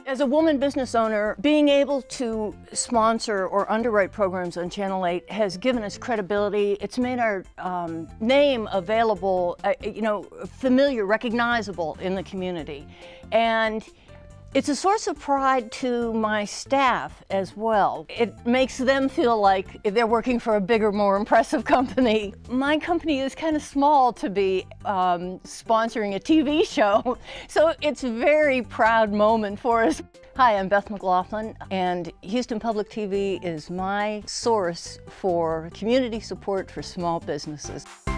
As a woman business owner, being able to sponsor or underwrite programs on Channel 8 has given us credibility. It's made our name available, familiar, recognizable in the community. And it's a source of pride to my staff as well. It makes them feel like they're working for a bigger, more impressive company. My company is kind of small to be sponsoring a TV show, so it's a very proud moment for us. Hi, I'm Beth McLaughlin, and Houston Public TV is my source for community support for small businesses.